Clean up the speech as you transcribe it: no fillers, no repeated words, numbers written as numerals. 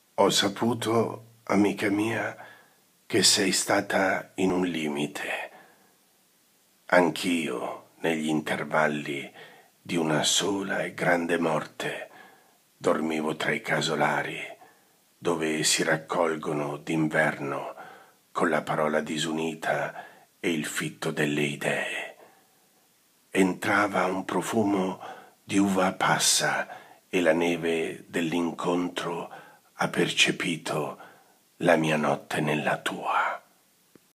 Ho saputo, amica mia, che sei stata in un limite. Anch'io, negli intervalli di una sola e grande morte, dormivo tra i casolari, dove si raccolgono d'inverno con la parola disunita e il fitto delle idee. Entrava un profumo di uva passa e la neve dell'incontro ha percepito la mia notte nella tua.